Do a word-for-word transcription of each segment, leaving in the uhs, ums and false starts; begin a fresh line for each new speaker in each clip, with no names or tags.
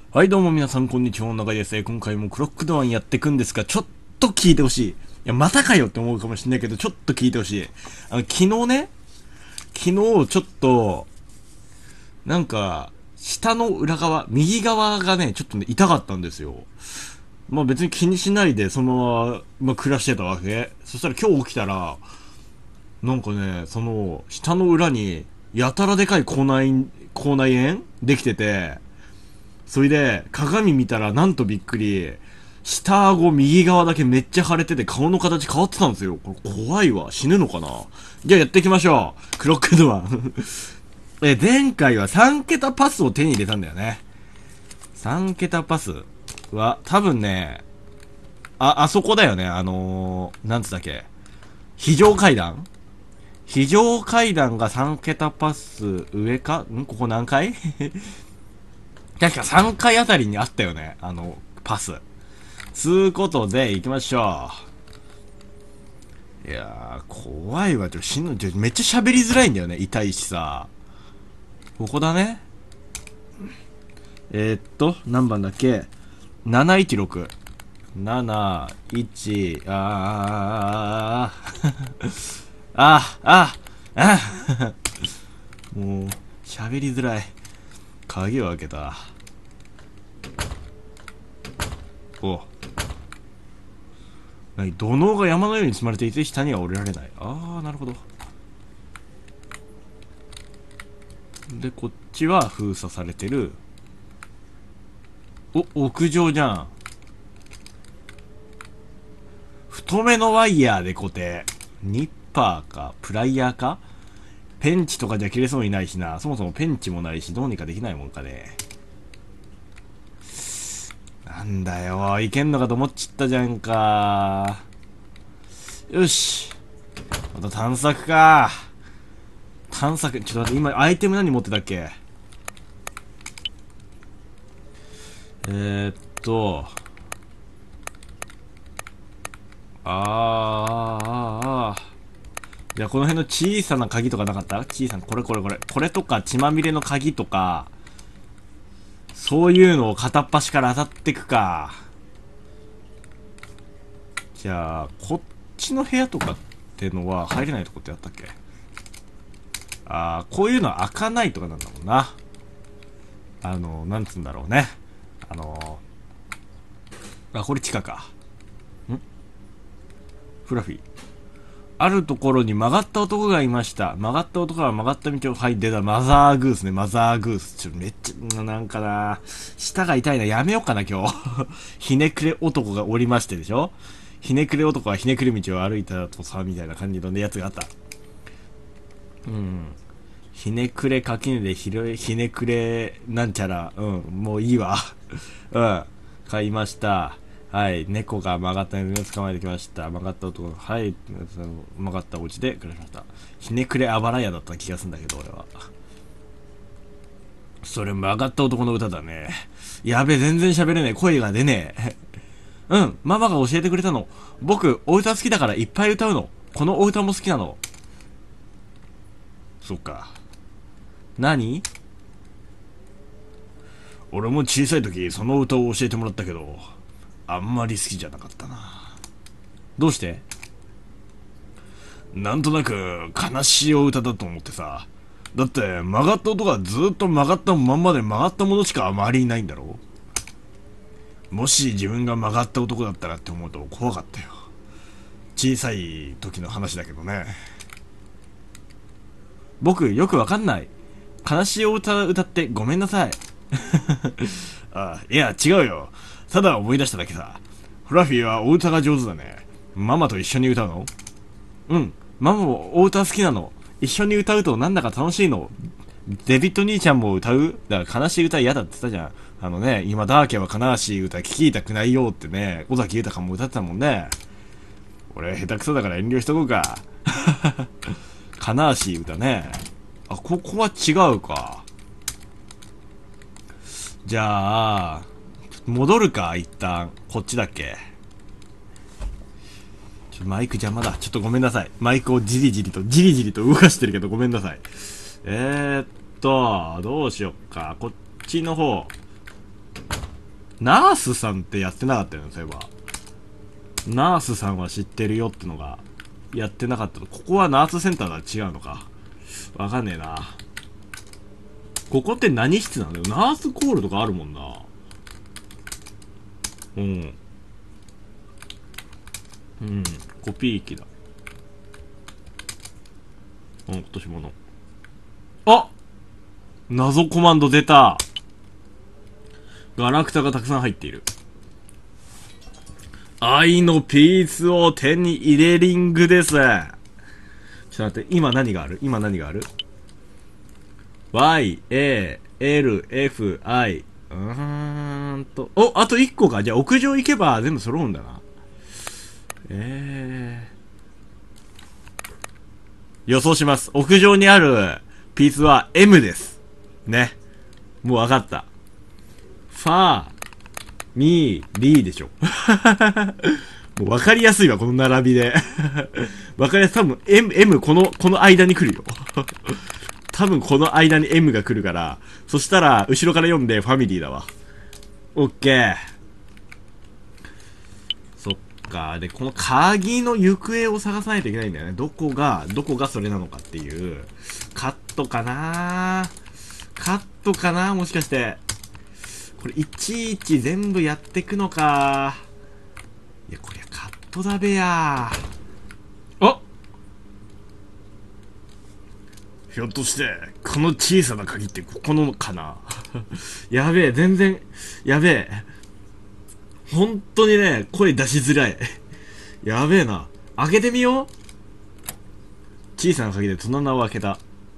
はい、どうも皆さん、こんにちは。長井です。今回もクロックドアンやっていくんですが、ちょっと聞いてほしい。いや、またかよって思うかもしれないけど、ちょっと聞いてほしい。あの、昨日ね、昨日ちょっと、なんか、下の裏側、右側がね、ちょっとね、痛かったんですよ。まあ別に気にしないで、そのまま、まあ、暮らしてたわけ。そしたら今日起きたら、なんかね、その、下の裏に、やたらでかい口内、口内炎できてて、それで、鏡見たらなんとびっくり、下顎右側だけめっちゃ腫れてて顔の形変わってたんですよ。これ怖いわ。死ぬのかな。じゃあやっていきましょう。クロックドア。え、前回はさん桁パスを手に入れたんだよね。さん桁パスは、多分ね、あ、あそこだよね。あのー、なんつったっけ。非常階段非常階段がさん桁パス上かんここ何階確かさんかいあたりにあったよね。あの、パス。つうことで、行きましょう。いやー、怖いわ。ちょ、死ぬ、ちょ、めっちゃ喋りづらいんだよね。痛いしさ。ここだね。えー、っと、何番だっけ ?なないちろく。なないち、あー、あー、あー、あー、もう、喋りづらい。鍵を開けた。お。何土のうが山のように積まれていて下には降りられない。ああ、なるほど。で、こっちは封鎖されてる。お、屋上じゃん。太めのワイヤーで固定。ニッパーか、プライヤーか。ペンチとかじゃ切れそうにないしな。そもそもペンチもないし、どうにかできないもんかね。なんだよ、いけんのかと思っちったじゃんか。よし。また探索か。探索、ちょっと待って、今アイテム何持ってたっけ。えー、っと、あー、あー、あー。じゃあこの辺の小さな鍵とかなかった？小さな、これこれこれ。これとか血まみれの鍵とか、そういうのを片っ端から当たってくか。じゃあ、こっちの部屋とかってのは入れないとこってあったっけ？あー、こういうのは開かないとかなんだもんな。あの、なんつうんだろうね。あのー、あ、これ地下か。んフラフィー。あるところに曲がった男がいました。曲がった男が曲がった道を、はい、出た。マザーグースね、マザーグース。ちょ、めっちゃ、なんかな、舌が痛いな。やめようかな、今日。ひねくれ男がおりましてでしょ。ひねくれ男はひねくれ道を歩いたとさ、みたいな感じのやつがあった。うん。ひねくれ垣根でひろひねくれなんちゃら。うん、もういいわ。うん。買いました。はい。猫が曲がった犬を捕まえてきました。曲がった男が、はい。曲がったお家で暮らしました。ひねくれあばら屋だった気がするんだけど、俺は。それ曲がった男の歌だね。やべ、全然喋れねえ。声が出ねえ。うん。ママが教えてくれたの。僕、お歌好きだからいっぱい歌うの。このお歌も好きなの。そっか。何？俺も小さい時その歌を教えてもらったけど、あんまり好きじゃなかったな。どうして？なんとなく悲しいお歌だと思ってさ。だって曲がった音がずっと曲がったまんまで曲がったものしか周りにないんだろう。もし自分が曲がった男だったらって思うと怖かったよ。小さい時の話だけどね。僕よくわかんない。悲しいお歌歌ってごめんなさい。あ、いや違うよ。ただ思い出しただけさ。フラフィーはお歌が上手だね。ママと一緒に歌うの？うん。ママもお歌好きなの。一緒に歌うとなんだか楽しいの。デビッド兄ちゃんも歌う？だから悲しい歌嫌だって言ったじゃん。あのね、今ダーケは悲しい歌聞きたくないよってね、尾崎豊も歌ってたもんね。俺下手くそだから遠慮しとこうか。悲しい歌ね。あ、ここは違うか。じゃあ、戻るか、一旦。こっちだっけ。ちょマイク邪魔だ。ちょっとごめんなさい。マイクをじりじりと、じりじりと動かしてるけどごめんなさい。えーっと、どうしよっか。こっちの方。 ナースさんってやってなかったよね、そういえば。ナースさんは知ってるよってのが、やってなかったの。ここはナースセンターだ。違うのか。わかんねえな。ここって何室なんだよ。ナースコールとかあるもんな。うん。うん。コピー機だ。うん、落とし物。あ、謎コマンド出た。ガラクタがたくさん入っている。愛のピースを手に入れリングです。ちょっと待って、今何がある今何がある ?Y, A, L, F, I。うーんと。お、あといっこか。じゃあ屋上行けば全部揃うんだな。えー。予想します。屋上にあるピースは エム です。ね。もうわかった。ファー、ミー、リーでしょ。もうわかりやすいわ、この並びで。わかりやすい。多分 M、M、この、この間に来るよ。多分この間に エム が来るから、そしたら、後ろから読んでファミリーだわ。オッケー。そっか。で、この鍵の行方を探さないといけないんだよね。どこが、どこがそれなのかっていう。カットかなカットかなもしかして。これ、いちいち全部やってくのか。いや、こりゃカットだべや。あ、ひょっとして、この小さな鍵ってここのかな。やべえ、全然、やべえ。本当にね、声出しづらい。やべえな。開けてみよう。小さな鍵で棚を開けた。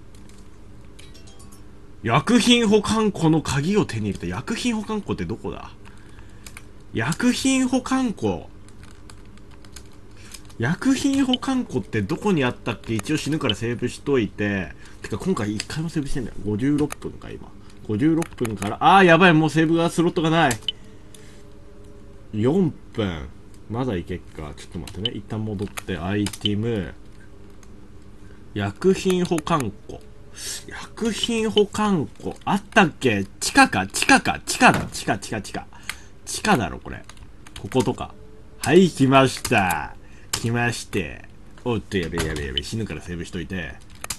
薬品保管庫の鍵を手に入れた。薬品保管庫ってどこだ？薬品保管庫。薬品保管庫ってどこにあったっけ？一応死ぬからセーブしといて。てか今回いっかいもセーブしてんだよ。ごじゅうろっぷんか今。ごじゅうろっぷんから。あーやばい、もうセーブがスロットがない。よんぷん。まだいけっか。ちょっと待ってね。一旦戻ってアイテム。薬品保管庫。薬品保管庫。あったっけ？地下か地下か地下だ。地下地下地下。地下だろこれ。こことか。はい、来ました。来まして。おっと、やべえやべえやべえ。死ぬからセーブしといて。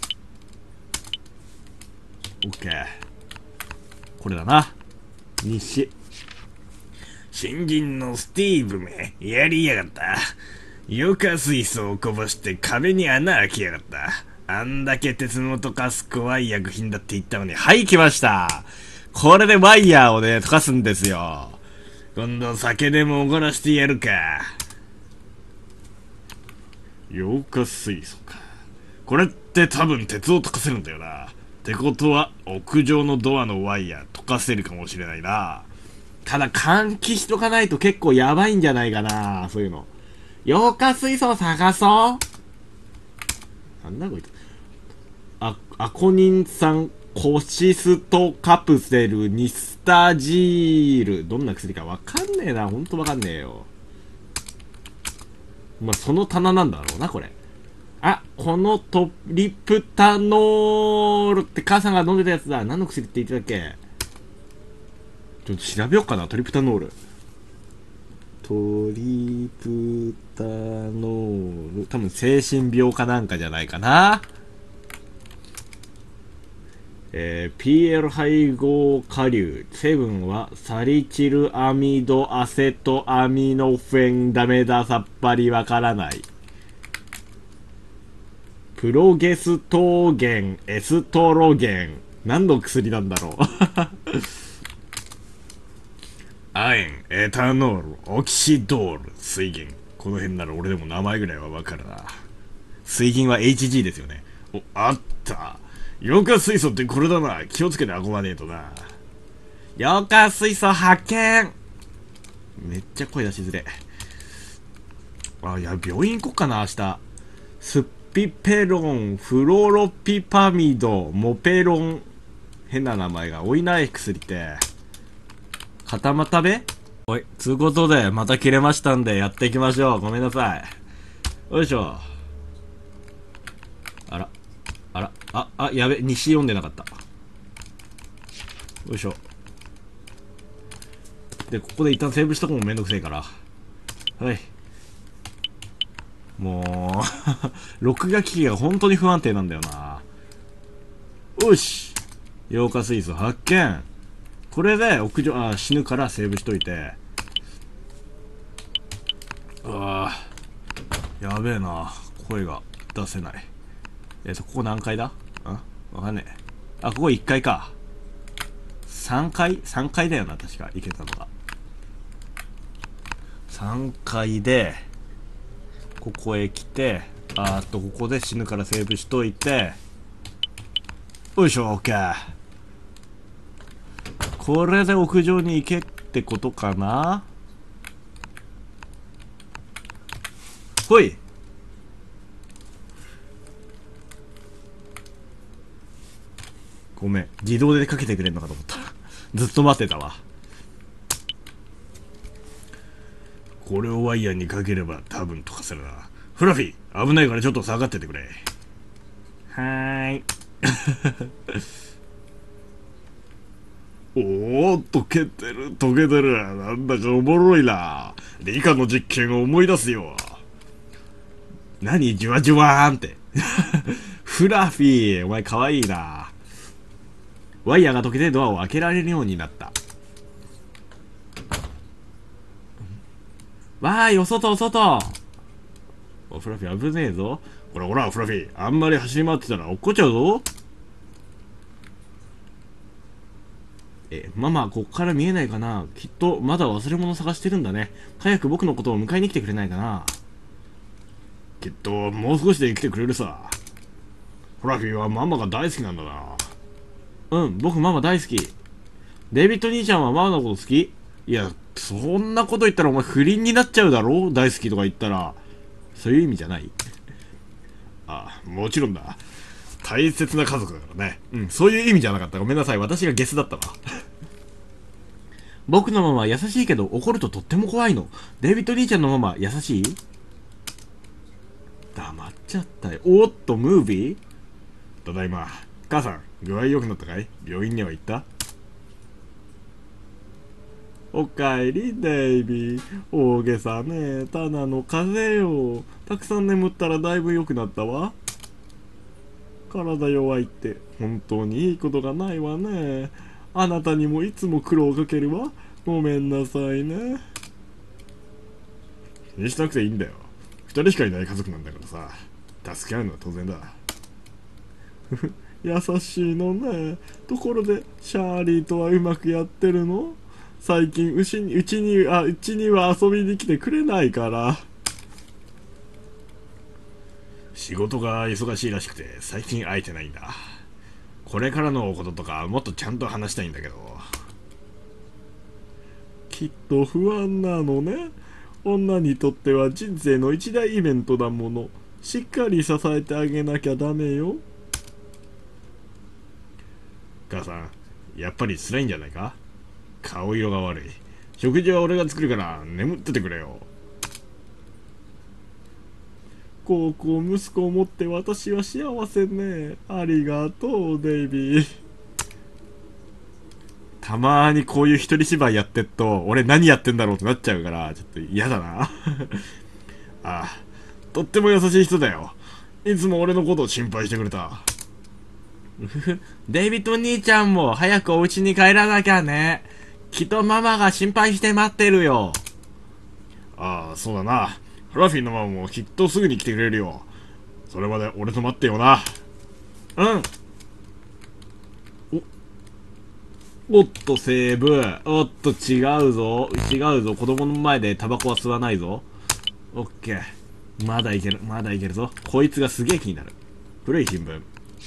オッケー。これだな。西。新人のスティーブめ、やりやがった。硫化水素をこぼして壁に穴開けやがった。あんだけ鉄の溶かす怖い薬品だって言ったのに、はい、来ました。これでワイヤーをね、溶かすんですよ。今度酒でもおごらしてやるか。硫化水素か。これって多分鉄を溶かせるんだよな。ってことは、屋上のドアのワイヤー溶かせるかもしれないな。ただ換気しとかないと結構やばいんじゃないかな、そういうの。硫化水素を探そう。なんだこいつ。ア、アコニン酸コシストカプセルニスタジール。どんな薬かわかんねえな。ほんとわかんねえよ。まあ、その棚なんだろうな、これ。あ、このトリプタノールって母さんが飲んでたやつだ。何の薬って言ってたっけ？ちょっと調べようかな、トリプタノール。トリプタノール。多分精神病かなんかじゃないかな。えー、ピーエル 配合顆粒。成分はサリチルアミドアセトアミノフェン。ダメだ、さっぱりわからない。プロゲストーゲン、エストロゲン。何の薬なんだろう。亜鉛、エタノール、オキシドール、水銀。この辺なら俺でも名前ぐらいはわかるな。水銀は エイチジー ですよね。お、あった。硫化水素ってこれだな。気をつけて運ばねえとな。硫化水素発見。めっちゃ声出しづれ。あ、いや、病院行こっかな、明日。スピペロン、フロロピパミド、モペロン。変な名前が多いな、薬って。固まったべ？おい、つうことで、また切れましたんで、やっていきましょう。ごめんなさい。よいしょ。あら。あら。あ、あ、やべ、西読んでなかった。よいしょ。 で、ここで一旦セーブしとくのもめんどくせえから。はい。もう、録画機器が本当に不安定なんだよな。よし。溶化水素発見。これで屋上、あ、死ぬからセーブしといて。うわぁ。やべえな。声が出せない。えっと、ここ何階だ？あ、わかんねえ。あ、ここいっかいか。さんかい ?さん 階だよな、確か。行けたのが。さんかいで、ここへ来て、あーっと、ここで死ぬからセーブしといて、よいしょ、オッケー。これで屋上に行けってことかな。ほい。ごめん。自動でかけてくれんのかと思った。ずっと待ってたわ。これをワイヤーにかければ多分溶かせるな。フラフィー、危ないからちょっと下がっててくれ。はーい。おー、溶けてる、溶けてる。なんだかおもろいな。理科の実験を思い出すよ。何じゅわじゅわーんって。フラフィー、お前かわいいな。ワイヤーが溶けてドアを開けられるようになった。わーい、お外お外。お、フラフィー危ねえぞ。ほらほら、フラフィー。あんまり走り回ってたら落っこっちゃうぞ。え、ママ、こっから見えないかな。きっと、まだ忘れ物探してるんだね。早く僕のことを迎えに来てくれないかな。きっと、もう少しで来てくれるさ。フラフィーはママが大好きなんだな。うん、僕ママ大好き。デイビッド兄ちゃんはママのこと好き？いや、そんなこと言ったらお前不倫になっちゃうだろ？大好きとか言ったら。そういう意味じゃない？ああ、もちろんだ。大切な家族だからね。うん、そういう意味じゃなかった。ごめんなさい。私がゲスだったわ。僕のママは優しいけど怒るととっても怖いの。デイビッド兄ちゃんのママ優しい？黙っちゃったよ。おっと、ムービー？ただいま。母さん、具合良くなったかい？病院には行った？おかえり、デイビー。大げさね。ただの風邪よ。たくさん眠ったらだいぶ良くなったわ。体弱いって本当にいいことがないわね。あなたにもいつも苦労をかけるわ。ごめんなさいね。気にしなくていいんだよ。二人しかいない家族なんだからさ。助け合うのは当然だ。優しいのね。ところで、シャーリーとはうまくやってるの？最近うちに、うちに、あ、うちには遊びに来てくれないから。仕事が忙しいらしくて最近会えてないんだ。これからのこととかもっとちゃんと話したいんだけど。きっと不安なのね。女にとっては人生の一大イベントだもの。しっかり支えてあげなきゃダメよ。母さん、やっぱり辛いんじゃないか？顔色が悪い。食事は俺が作るから眠っててくれよ。高校息子を持って私は幸せね。ありがとう、デイビー。たまーにこういう一人芝居やってっと、俺何やってんだろうってなっちゃうから、ちょっと嫌だな。ああ、とっても優しい人だよ。いつも俺のことを心配してくれた。デイビッド兄ちゃんも早くお家に帰らなきゃね。きっとママが心配して待ってるよ。ああ、そうだな。フラフィーのママもきっとすぐに来てくれるよ。それまで俺と待ってよな。うん。お、おっとセーブ。おっと違うぞ。違うぞ。子供の前でタバコは吸わないぞ。オッケー。まだいける。まだいけるぞ。こいつがすげえ気になる。古い新聞。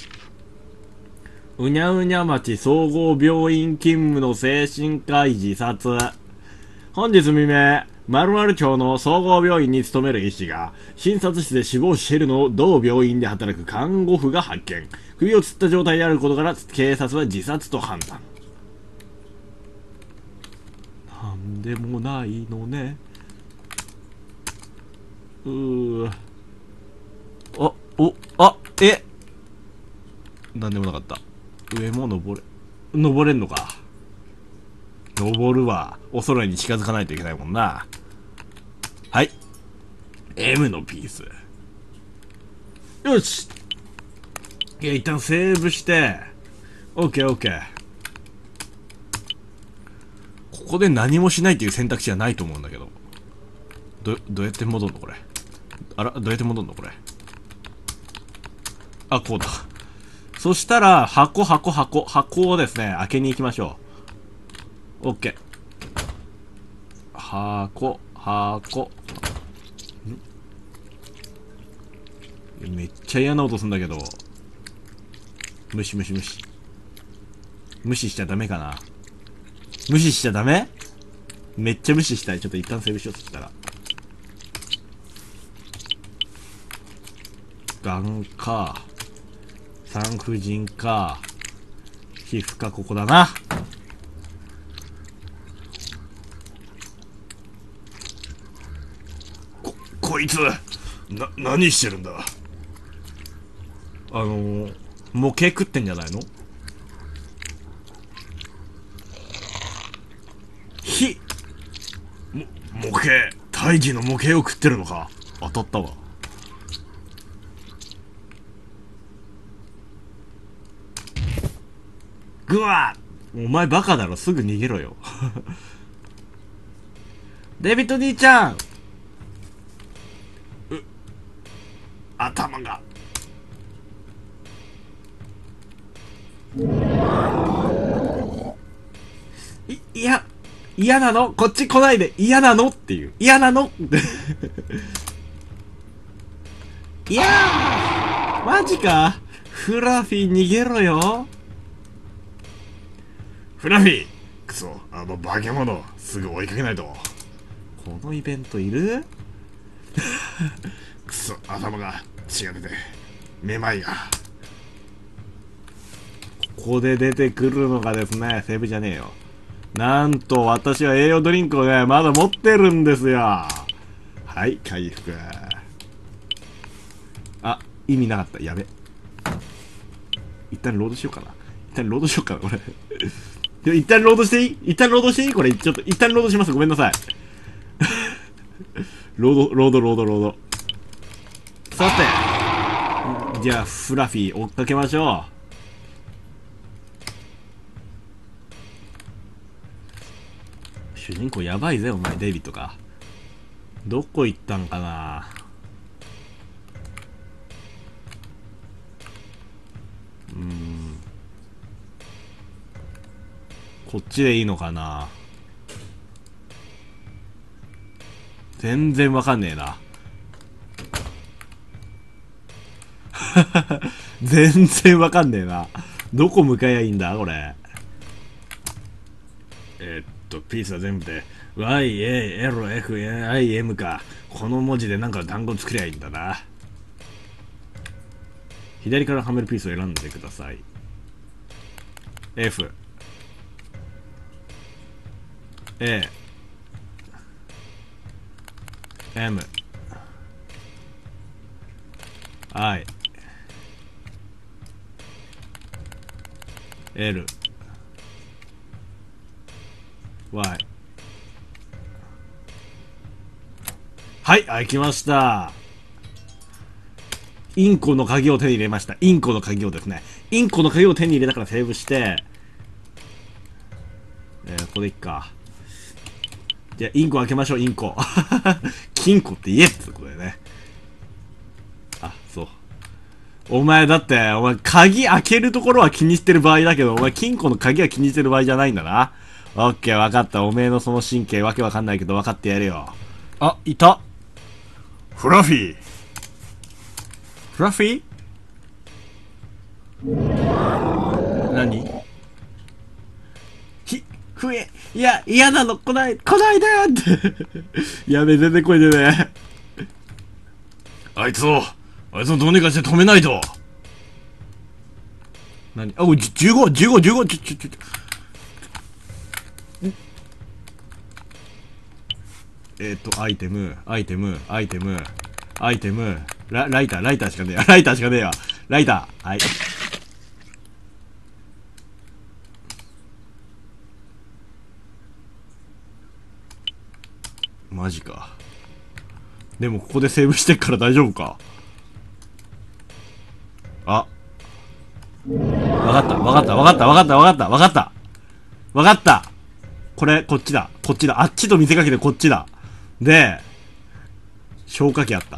うにゃうにゃ町総合病院勤務の精神科医自殺。本日未明、〇〇町の総合病院に勤める医師が、診察室で死亡しているのを同病院で働く看護婦が発見。首を吊った状態であることから、警察は自殺と判断。なんでもないのね。うー。あ、お、あ、えなんでもなかった。上も登れ、登れんのか。 登るわ。お空に近づかないといけないもんな。はい。M のピース。よし。いや、一旦セーブして。OK、OK。ここで何もしないという選択肢はないと思うんだけど。ど、どうやって戻るのこれ。あら、どうやって戻るのこれ。あ、こうだ。そしたら、箱、箱、箱、箱をですね、開けに行きましょう。OK。箱、箱。んめっちゃ嫌な音すんだけど。無視無視無視。無視しちゃダメかな。無視しちゃダメ？めっちゃ無視したい。ちょっと一旦セーブしようとしたら。眼か。産婦人科。皮膚科、ここだな。こ、こいつ、な、何してるんだ？あのー、模型食ってんじゃないの？ひ、も、模型、胎児の模型を食ってるのか？当たったわ。ぐわっ！お前バカだろ、すぐ逃げろよ。デビッド兄ちゃん！う、頭が。い、いや、嫌なの？こっち来ないで嫌なのっていう。嫌なのって。いやーマジかフラフィー逃げろよ。フラフィーくそ、あの化け物、すぐ追いかけないと。このイベントいる？くそ、頭が血が出て、めまいが。ここで出てくるのがですね、セーブじゃねえよ。なんと私は栄養ドリンクをね、まだ持ってるんですよ。はい、回復。あ、意味なかった。やべ。一旦ロードしようかな。一旦ロードしようかな、これ。でも一旦ロードしていい？一旦ロードしていい？これ、ちょっと、一旦ロードします。ごめんなさい。ロード、ロード、ロード、ロード。さて。じゃあ、フラフィー追っかけましょう。主人公やばいぜ、お前、デイビッドか。どこ行ったんかな。うーん。こっちでいいのかな。全然わかんねえな。全然わかんねえな。どこ向かえばいいんだこれ。えー、っと、ピースは全部で ワイエーエルエフアイエム か。この文字でなんか単語作りゃいいんだな。左からはめるピースを選んでください。F A M I L Y はい、開きました。インコの鍵を手に入れました。インコの鍵をですね。インコの鍵を手に入れたからセーブして、えー、ここでいっか。じゃあ、インコ開けましょう、インコ。金庫って言えってことだよね。あ、そう。お前だって、お前鍵開けるところは気にしてる場合だけど、お前金庫の鍵は気にしてる場合じゃないんだな。オッケー、わかった。おめえのその神経わけわかんないけど分かってやるよ。あ、いた。フラフィー。フラフィー？何？ひ、ふえ、いや、嫌なの、来ない、来ないでって。やべ、全然声出ねえ。あいつを、あいつをどうにかして止めないと。何？あ、おい、じゅうご、じゅうご、じゅうご、ちょ、ちょ、ちょ、えっと、アイテム、アイテム、アイテム、アイテム、ラ、ライター、ライターしかねえや。ライターしかねえや。ライター。はい。 マジか。でもここでセーブしてっから大丈夫か。あ、わかった、わかった、わかった、わかった、わかった、わかった。わかった。これ、こっちだ。こっちだ。あっちと見せかけてこっちだ。で、消火器あった。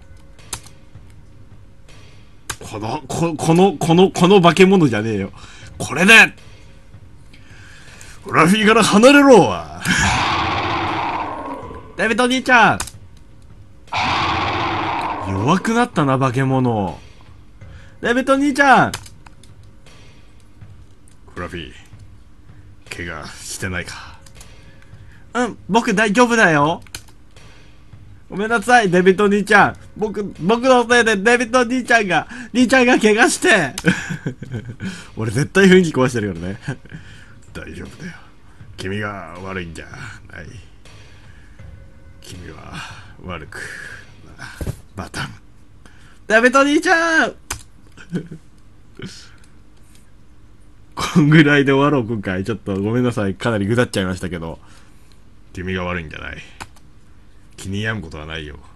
この、こ、この、この、この化け物じゃねえよ。これで、フラフィーから離れろ。デビット兄ちゃん。弱くなったな、化け物。デビット兄ちゃん。フラフィー、怪我してないか。うん、僕大丈夫だよ。ごめんなさい、デビット兄ちゃん。僕、僕のせいでデビット兄ちゃんが、兄ちゃんが怪我して。俺絶対雰囲気壊してるからね。大丈夫だよ。君が悪いんじゃない。君は悪くな、バタン。デビット兄ちゃん。こんぐらいで終わろう、今回。ちょっとごめんなさい。かなりぐだっちゃいましたけど。君が悪いんじゃない。気に病むことはないよ。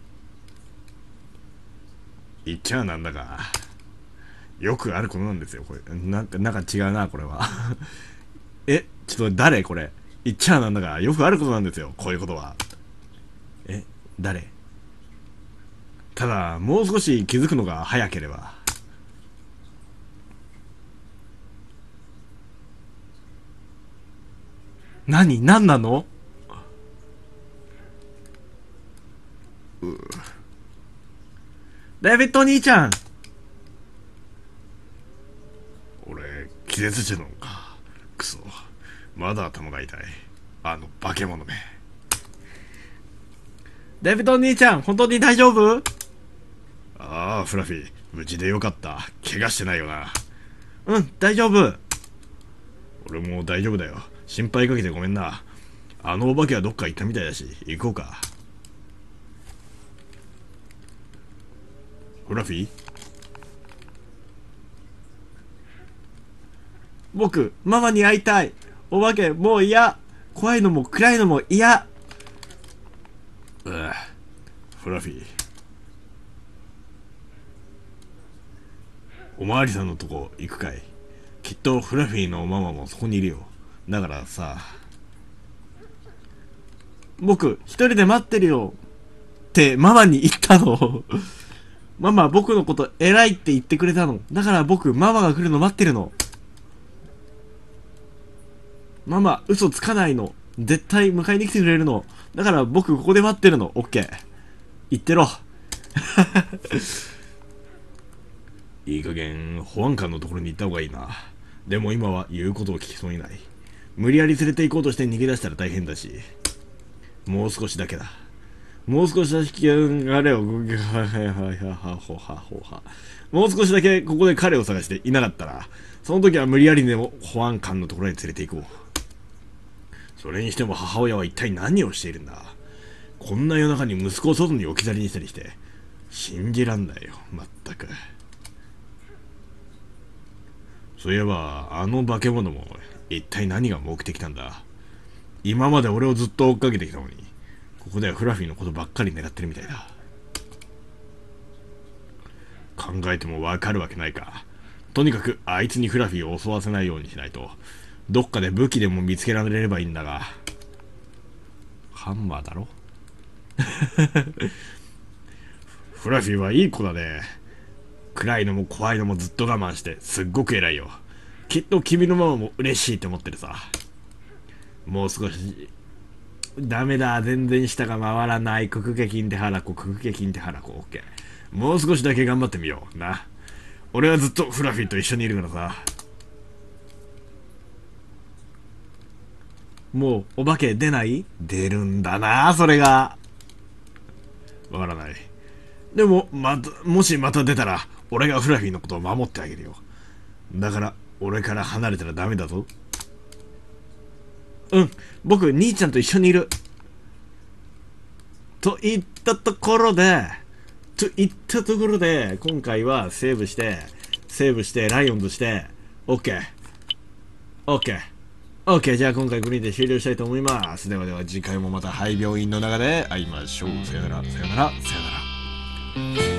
言っちゃなんだが、よくあることなんですよ、これ。なんか、なんか違うな、これは。え、ちょっと誰これ。言っちゃなんだが、よくあることなんですよ、こういうことは。え、誰。ただ、もう少し気づくのが早ければ。何何なの。ううデビット兄ちゃん。俺、気絶してたのか。クソ。まだ頭が痛い。あの化け物め。デビット兄ちゃん、本当に大丈夫。ああ、フラフィー。無事でよかった。怪我してないよな。うん、大丈夫。俺も大丈夫だよ。心配かけてごめんな。あのお化けはどっか行ったみたいだし、行こうか。フラフィー、僕、ママに会いたい。お化け、もう嫌。怖いのも暗いのも嫌。うぅ、フラフィー。おまわりさんのとこ行くかい。きっとフラフィーのママもそこにいるよ。だからさ、僕、一人で待ってるよ。ってママに言ったの。ママ、僕のこと偉いって言ってくれたの。だから僕、ママが来るの待ってるの。ママ、嘘つかないの。絶対迎えに来てくれるの。だから僕、ここで待ってるの。オッケー。言ってろ。いい加減、保安官のところに行った方がいいな。でも今は言うことを聞きそうにない。無理やり連れて行こうとして逃げ出したら大変だし。もう少しだけだ。もう少しだけ、あれを、もう少しだけここで彼を探していなかったら、その時は無理やりでも保安官のところに連れて行こう。それにしても母親は一体何をしているんだ。こんな夜中に息子を外に置き去りにしたりして、信じらんないよ、まったく。そういえば、あの化け物も一体何が目的なんだ。今まで俺をずっと追っかけてきたのに、ここではフラフィーのことばっかり狙ってるみたいだ。考えてもわかるわけないか。とにかくあいつにフラフィーを襲わせないようにしないと。どっかで武器でも見つけられればいいんだが。ハンマーだろ。フラフィーはいい子だね。暗いのも怖いのもずっと我慢してすっごく偉いよ。きっと君のママも嬉しいって思ってるさ。もう少し。ダメだ、全然下が回らない。ククケキンテハラコ、ククケキンテハラコ、オッケー。もう少しだけ頑張ってみような。俺はずっとフラフィーと一緒にいるからさ。もうお化け出ない？出るんだな、それが。わからない。でもまた、もしまた出たら俺がフラフィーのことを守ってあげるよ。だから俺から離れたらダメだぞ。うん、僕兄ちゃんと一緒にいる。といったところでといったところで今回はセーブしてセーブしてライオンズして OK OK OK、じゃあ今回これで終了したいと思います。ではでは次回もまた廃病院の中で会いましょう。さよなら、さよなら、さよなら。